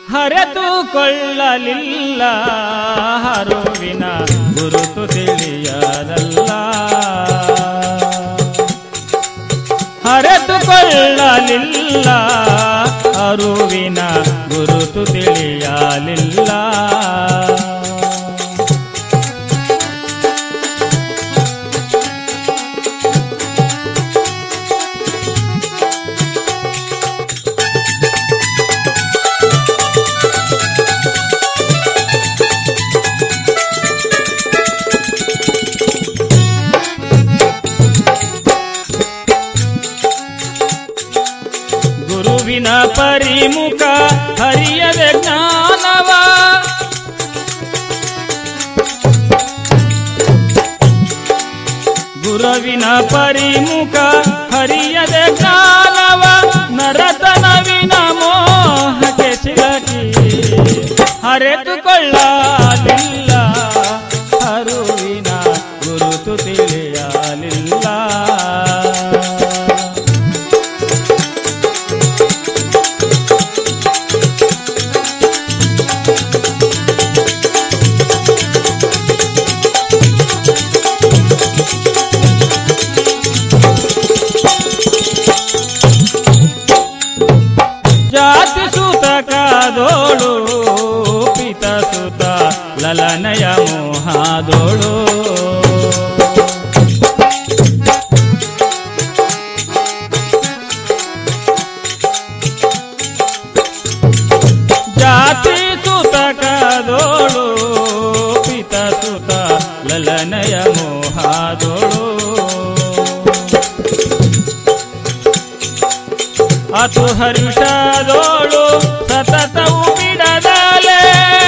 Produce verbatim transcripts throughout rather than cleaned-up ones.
ಹರೆತುಕೊಳ್ಳಲಿಲ್ಲ ಹರುವಿನ ಗುರುತು ತಿಳಿಯದಲ್ಲ. ಹರೆತುಕೊಳ್ಳಲಿಲ್ಲ ಹರುವಿನ ಗುರುತು ತಿಳಿಯಲಿಲ್ಲ. ಗುರುವಿನ ಪರಿಮುಖ ಹರಿಯದ ಜ್ಞಾನವ ಗುರುವಿನ ಪರಿಮುಖ ಹರಿಯದ ಜ್ಞಾನವ ನರತನವಿನ ಮೋಹಕ್ಕೆ ಸಿಲಕಿ ಹರೆತುಕೊಳ್ಳಲಿಲ್ಲ ಹರುವಿನ ಗುರುತು ತಿಳಿಯಲಿಲ್ಲ. ಜಾತಿ ಸೂತಕದೋಳು ಪಿತ ಸುತ ಲಲನಯ ಮೋಹಾದೋಳು ಜಾತಿ ಸೂತಕದೋಳು ಪಿತ ಸುತ ಲಲನಯ ಮೋಹಾದೋಳು ಅತು ಹರುಷದೋಳು ಸತತವು ಬಿಡದಲೆ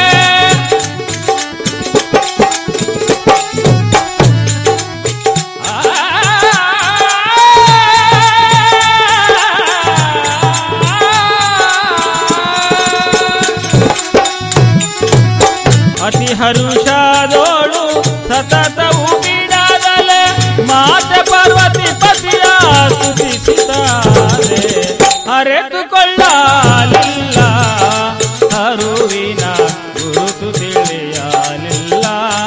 ಅತಿ ಹರುಷದೋಳು ಸತತವು ಬಿಡದಲೆ ಮಾತೆ ಪಾರ್ವತಿ ಪತಿಯ ಸ್ತುತಿಸಿದ್ದಾರೆ. ಹರೆತುಕೊಳ್ಳಲಿಲ್ಲ ಹರುವಿನ ಗುರುತು ತಿಳಿಯಲಿಲ್ಲ.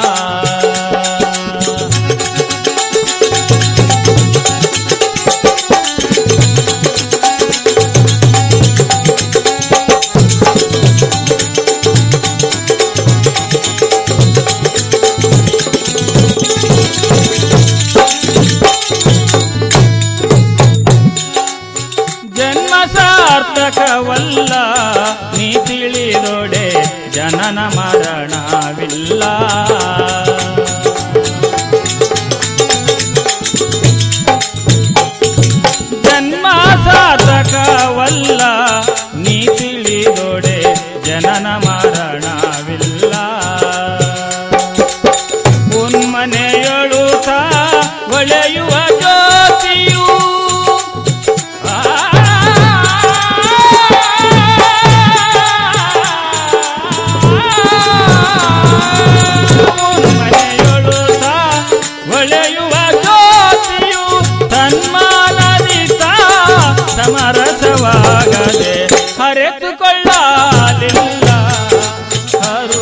ಸಾರ್ಥಕವಲ್ಲ ನೀ ತಿಳಿದೊಡೆ ಜನನ ಮರಣವಿಲ್ಲ. ಜನ್ಮ ಸಾರ್ಥಕವಲ್ಲ ನೀ ತಿಳಿದೊಡೆ ಜನನ ಮರಣವಿಲ್ಲ. ಉನ್ಮನೆಯೊಳುತ್ತ ಹೊಳೆಯುವ ಜ್ಯೋತಿಯು ಹೊಳೆಯುವ ಜ್ಯೋತಿಯು ತನ್ಮಾನದಿತ ಸಮರಸವಾಗದೆ ಹರೆತುಕೊಳ್ಳಲಿಲ್ಲ ಹರು